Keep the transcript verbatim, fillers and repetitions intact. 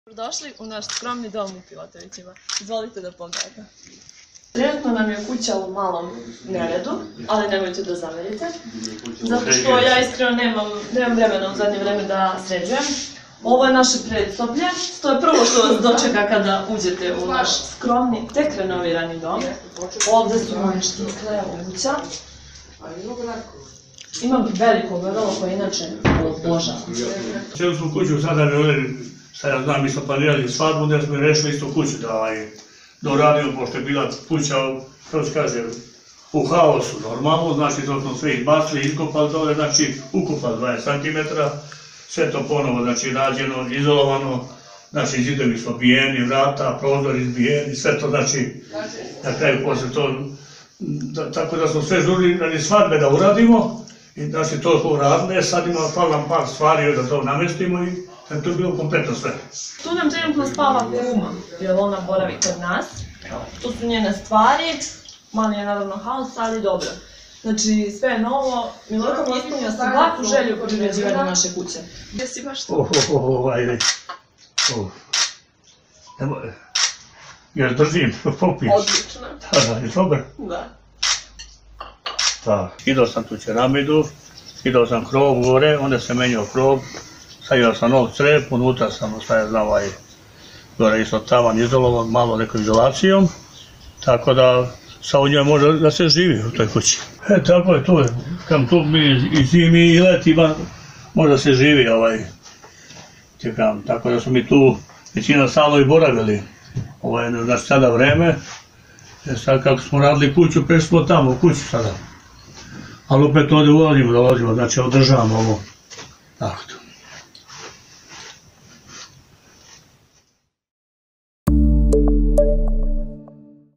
Dobrodošli u naš skromni dom u Pivotovićima. Izvolite da pogledate. Trenutno nam je kuća u malom neredu, ali nemojte da zamerite. Zato što ja iskreno nemam, nemam vremena u zadnje vreme da sređujem. Ovo je naše predsoblje. To je prvo što vas dočeka kada uđete u naš skromni, tek renovirani dom. Ovde su moje štikle, obuća. Imam veliko ogledalo koje inače obožavam. Cijelu smo kuću sada renovili, sad ja znam, mi smo planirali svadbu, da smo rešili isto kuću da uradimo, pošto je bila kuća, kako se kaže, u haosu normalno, znači to smo sve izbacili, iskopali dole, znači ukopali dvadeset centimetara, sve to ponovo, znači rađeno, izolovano, znači zidovi su obijeni, vrata, prozori izbijeni, sve to znači, na kraju posle to, tako da smo sve žurili radi svadbe da uradimo, i znači to smo uradili, sad ima hvala par stvari da to namestimo i to je bilo kompletno sve. Tu nam trenutno spava kuma, jer ona boravi kod nas. Tu su njene stvari, mali je naravno haos, ali dobro. Znači sve je novo, Milojko mi ispunio sam ovakvu želju kod uređivanja naše kuće. Gdje si baš to? Ohohoho, ajde. Jer držim, popiješ. Odlično. Da, da, je dobar? Da. Da, skidao sam tu ceramidu, skidao sam krov gore, onda sam menjao krov, stavio sam nov crep, unutra sam stavio na ovaj, gore isto tavan izolovan, malo nekom izolacijom, tako da sad u njoj može da se živi u toj kući. E, tako je, to je, kam tu mi i zimi i leti može da se živi ovaj, tjekam, tako da smo mi tu većina stalno i boravili, ovo je znači sada vreme, jer sad kako smo radili kuću, prešli smo tamo u kuću sada. Ali opet ovdje ulazimo, dolazimo, znači održavamo ovo, tako to.